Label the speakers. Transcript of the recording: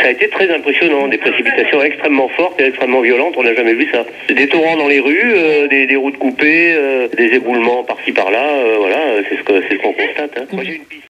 Speaker 1: a été très impressionnant, des précipitations extrêmement fortes et extrêmement violentes, on n'a jamais vu ça. Des torrents dans les rues, des routes coupées, des éboulements par-ci par-là, voilà, c'est ce qu'on constate. Hein. Moi, j'ai une piste.